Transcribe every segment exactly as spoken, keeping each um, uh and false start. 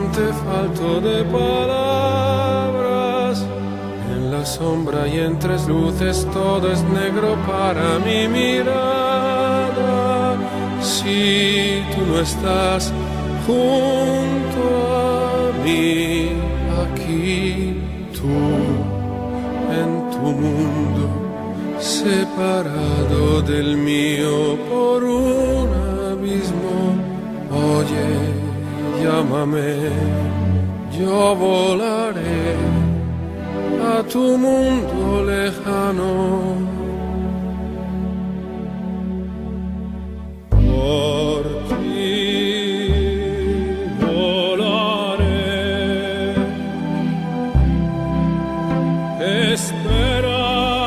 horizonte falto de palabras. En la sombra y entre luces todo es negro para mi mirada. Si tú no estás junto a mí, aquí tú en tu mundo, separado del mío por un abismo. Oye, llámame, yo volaré a tu mundo lejano. Por ti volaré, espera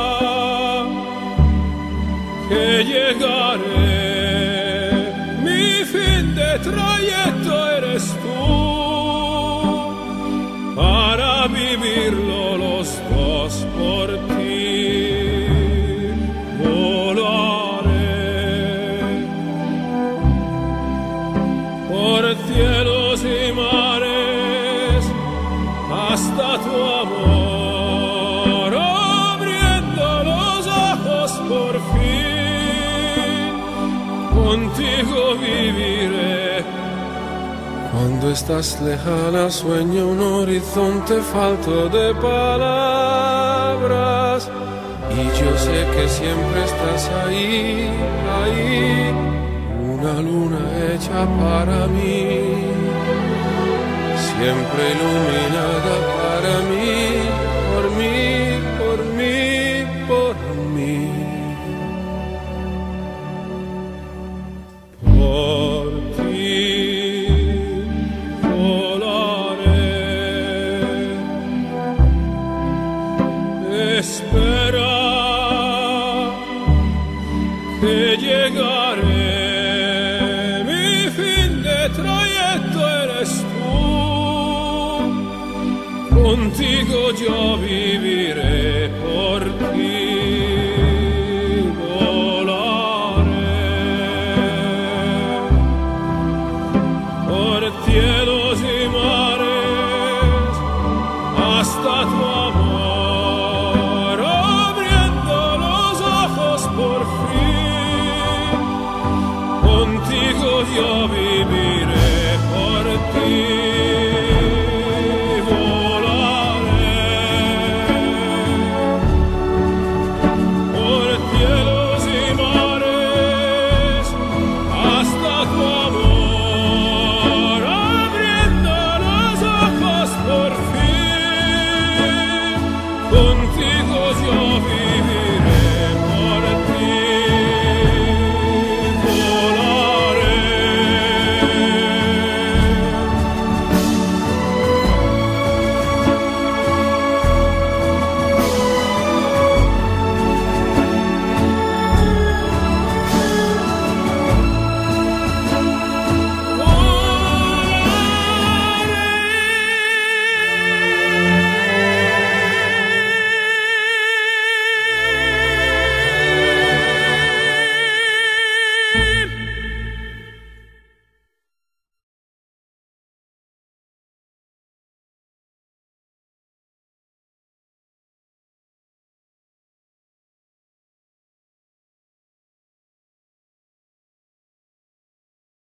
que llegaré. Mi fin de trayecto eres tú, para vivirlo los dos por ti. Volaré por cielos y mares hasta tu amor, abriendo los ojos por fin, contigo viviré. Cuando estás lejana sueño un horizonte falto de palabras, y yo sé que siempre estás ahí, ahí, una luna hecha para mí, siempre iluminada para mí, por mí, por mí, por mí. Por ti espera que llegaré. Mi fin de trayecto eres tú, contigo yo viviré por ti. Volaré por cielos y mares hasta tu amor,